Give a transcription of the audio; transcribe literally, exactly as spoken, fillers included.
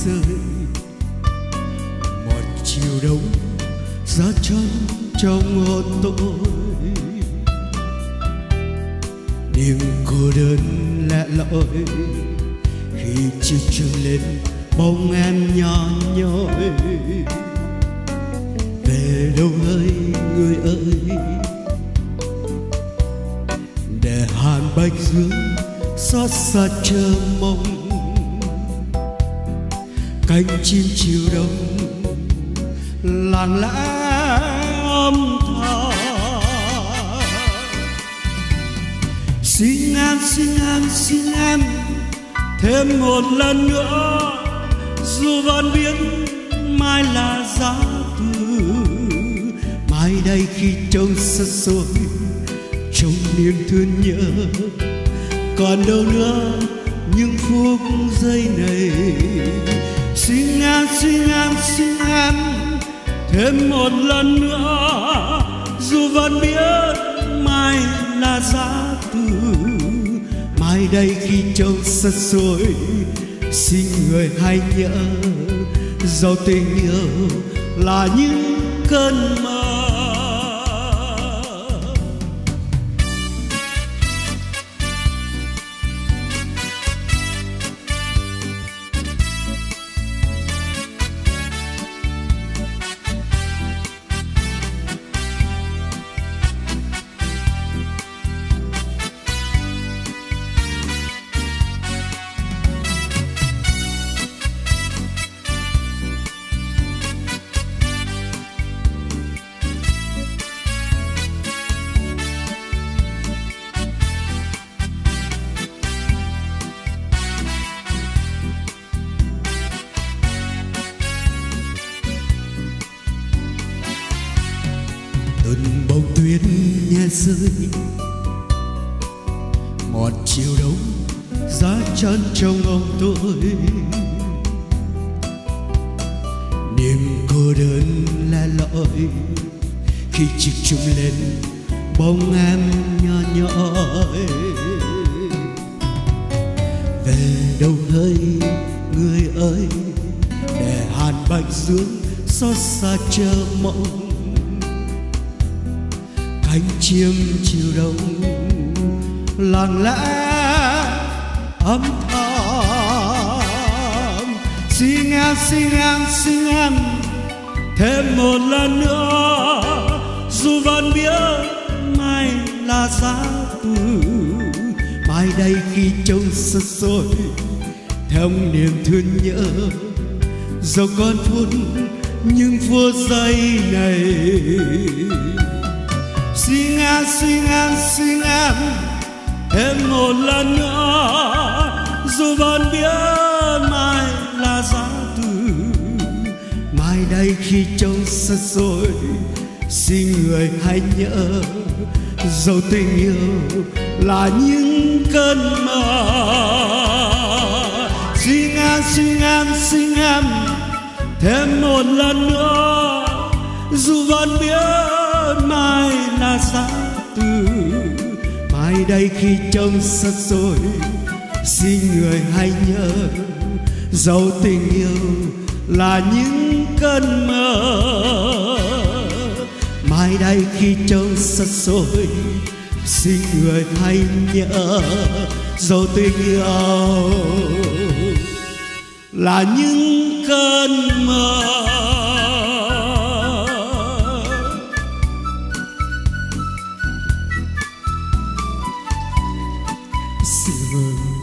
rơi. Một chiều đông giá chân trong hồn tôi, niềm cô đơn lẻ loi khi chiều trưa lên bóng em nhỏ nhoi. Về đâu ơi người ơi, để hàn bạch dương xót xa chờ mong. Cánh chim chiều đông lặng lẽ âm thầm. Xin em, xin em, xin em thêm một lần nữa, dù vẫn biết mai là giá từ. Mai đây khi trông xa xôi, trong niềm thương nhớ, còn đâu nữa những phút giây này. Xin em, xin em, xin em thêm một lần nữa, dù vẫn biết mai là giá từ. Mai đây khi trông xa xôi, xin người hãy nhớ, dẫu tình yêu là những cơn mơ. Từng bông tuyết nhẹ rơi, một chiều đông giá chân trong lòng tôi. Niềm cô đơn lẻ loi khi chiếc chung lên bóng em nhỏ nhoi. Về đâu ơi người ơi, để hàn bạch dương xót xa chờ mong. Cánh chim chiều đông lặng lẽ âm thầm. Xin em, xin em, xin em thêm một lần nữa, dù vẫn biết mai là giá từ. Mai đây khi trông xa xôi, theo niềm thương nhớ, dẫu còn phút những phút giây này. Xin em, xin em, xin em thêm một lần nữa, dù vẫn biết mai là giá từ. Mai đây khi trông xa xôi, xin người hãy nhớ, dẫu tình yêu là những cơn mơ. Xin em, xin em, xin em thêm một lần nữa, dù vẫn biết mai là giá từ. Mai đây khi trông xa xôi, xin người hãy nhớ, dẫu tình yêu là những cơn mơ. Mai đây khi trông xa xôi, xin người hãy nhớ, dẫu tình yêu là những cơn mơ. Xin mừng